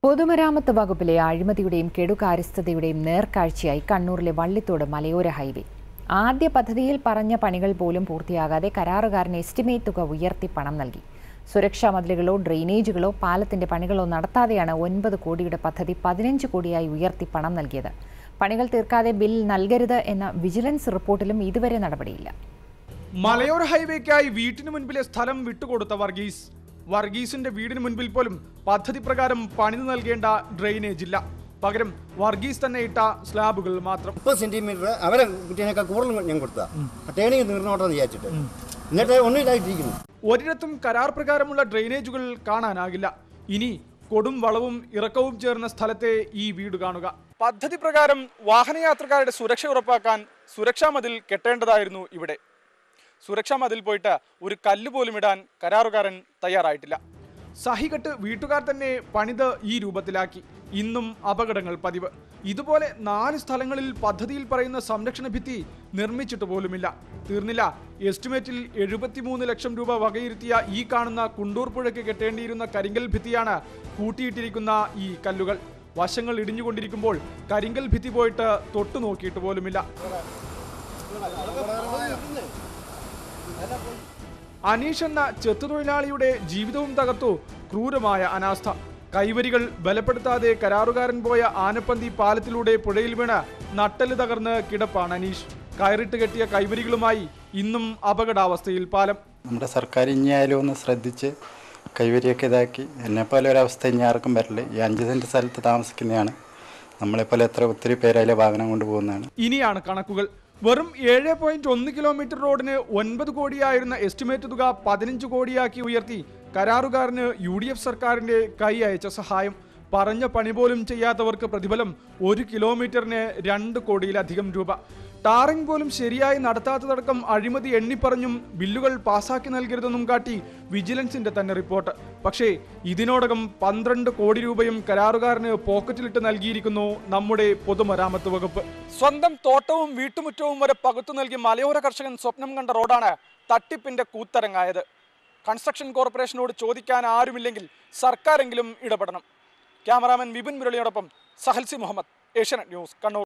പൊതുമരാമത്ത് വകുപ്പിലെ അഴിമതിയുടെയും കെടുകാര്യസ്ഥതയുടെയും നേർക്കാഴ്ചയായി കണ്ണൂരിലെ വള്ളിത്തോട് മലയോര ഹൈവേ. ആദ്യ പദ്ധതിയിൽ പറഞ്ഞ പണികൾ പോലും പൂർത്തിയാകാതെ കരാറുകാരന് എസ്റ്റിമേറ്റ് തുക ഉയർത്തി പണം നൽകി. സുരക്ഷാ മതിലുകളോ ഡ്രെയിനേജുകളോ പാലത്തിന്റെ പണികളോ നടത്താതെയാണ് 9 കോടിയുടെ പദ്ധതി 15 കോടിയായി ഉയർത്തി പണം നൽകിയത്. പണികൾ തീർക്കാതെ ബിൽ നൽകരുത് എന്ന വിജിലൻസ് റിപ്പോർട്ടിലും ഇതുവരെ നടപടിയില്ല. മലയോര ഹൈവേക്കായി വീട്ടിന് മുൻപിലെ സ്ഥലം വിട്ടുകൊടുത്ത വർഗീസിന്റെ വീടിന് മുൻപിൽ പോലും പദ്ധതി പ്രകാരം പണിത് നൽകേണ്ട ഡ്രെയിനേജ് ഇല്ല. പകരം വർഗീസ് തന്നെ ഇട്ട സ്ലാബുകൾ മാത്രം. 30 സെന്റിമീറ്റർ അവരെ കുട്ടിയേക്കാൾ കൂടുതൽ ഞാൻ കൊടുത്ത ടേണിംഗ് തീർന്നോട്ടെന്ന് വിചാരിച്ചിട്ട് എന്നിട്ട് ഒന്നുമില്ലായിട്ടിരിക്കുന്നു. ഒരിടത്തും കരാർ പ്രകാരമുള്ള ഡ്രെയിനേജുകൾ കാണാനാകില്ല. ഇനി കൊടും വളവും ഇറക്കവും ചേർന്ന സ്ഥലത്തെ ഈ വീട് കാണുക. പദ്ധതി പ്രകാരം വാഹനയാത്രക്കാരുടെ സുരക്ഷ ഉറപ്പാക്കാൻ സുരക്ഷാ മതിൽ കെട്ടേണ്ടതായിരുന്നു ഇവിടെ. സുരക്ഷാ മതിൽ പോയിട്ട് ഒരു കല്ല് പോലും ഇടാൻ കരാറുകാരൻ തയ്യാറായിട്ടില്ല. സഹികെട്ട് വീട്ടുകാർ തന്നെ പണിത് ഈ രൂപത്തിലാക്കി. ഇന്നും അപകടങ്ങൾ പതിവ്. ഇതുപോലെ 4 സ്ഥലങ്ങളിൽ പദ്ധതിയിൽ പറയുന്ന സംരക്ഷണ ഭിത്തി നിർമ്മിച്ചിട്ട് പോലുമില്ല. തീർന്നില്ല, എസ്റ്റിമേറ്റിൽ 73 ലക്ഷം രൂപ വകയിരുത്തിയ ഈ കാണുന്ന കുണ്ടൂർ പുഴയ്ക്ക് കെട്ടേണ്ടിയിരുന്ന കരിങ്കൽ ഭിത്തിയാണ് കൂട്ടിയിട്ടിരിക്കുന്ന ഈ കല്ലുകൾ. വശങ്ങൾ ഇടിഞ്ഞുകൊണ്ടിരിക്കുമ്പോൾ കരിങ്കൽ ഭിത്തി പോയിട്ട് തൊട്ടു നോക്കിയിട്ട് പോലുമില്ല. അനീഷ് എന്ന ചെത്തുതൊഴിലാളിയുടെ ജീവിതവും തകർത്തു ക്രൂരമായ അനാസ്ഥ. കൈവരികൾ ബലപ്പെടുത്താതെ കരാറുകാരൻ പോയ ആനപ്പന്തി പാലത്തിലൂടെ പുഴയിൽ വീണ് നട്ടല് തകർന്ന് കിടപ്പാണ് അനീഷ്. കയറിട്ട് കെട്ടിയ കൈവരികളുമായി ഇന്നും അപകടാവസ്ഥയിൽ പാലം. നമ്മുടെ സർക്കാർ ഇനിയായാലും ഒന്ന് ശ്രദ്ധിച്ച് കൈവരിയൊക്കെ ഇതാക്കി. എന്നെപ്പോലെ ഒരവസ്ഥ ഇനി ആർക്കും വരില്ല. ഈ 5 സെന്റ് സ്ഥലത്ത് താമസിക്കുന്നതാണ്. നമ്മളെപ്പോലെ ഒത്തിരി പേരതിലെ വാഹനം കൊണ്ടുപോകുന്നതാണ്. ഇനിയാണ് കണക്കുകൾ. വെറും 7.1 കിലോമീറ്റർ റോഡിന് 9 കോടിയായിരുന്ന എസ്റ്റിമേറ്റ് തുക 15 കോടിയാക്കി ഉയർത്തി കരാറുകാരന് UDF സർക്കാരിന്റെ കൈ അയച്ച സഹായം. പറഞ്ഞ പണി പോലും ചെയ്യാത്തവർക്ക് പ്രതിഫലം 1 കിലോമീറ്ററിന് 2 കോടിയിലധികം രൂപ. ടാറിംഗ് പോലും ശരിയായി നടത്താത്തതടക്കം അഴിമതി എണ്ണിപ്പറഞ്ഞും ബില്ലുകൾ പാസാക്കി നൽകരുതെന്നും കാട്ടി വിജിലൻസിന്റെ തന്നെ റിപ്പോർട്ട്. പക്ഷേ ഇതിനോടകം 12 കോടി രൂപയും കരാറുകാരന് പോക്കറ്റിലിട്ട് നൽകിയിരിക്കുന്നു നമ്മുടെ പൊതുമരാമത്ത് വകുപ്പ്. സ്വന്തം തോട്ടവും വീട്ടുമുറ്റവും വരെ പകുത്തു നൽകി മലയോര കർഷകൻ സ്വപ്നം കണ്ട റോഡാണ് തട്ടിപ്പിന്റെ കൂത്തരങ്ങായത്. കൺസ്ട്രക്ഷൻ കോർപ്പറേഷനോട് ചോദിക്കാൻ ആരുമില്ലെങ്കിൽ സർക്കാരെങ്കിലും ഇടപെടണം. ക്യാമറാമാൻ വിപിൻ മുരളിയോടൊപ്പം സഹൽസി മുഹമ്മദ്, ഏഷ്യാനെറ്റ് ന്യൂസ്, കണ്ണൂർ.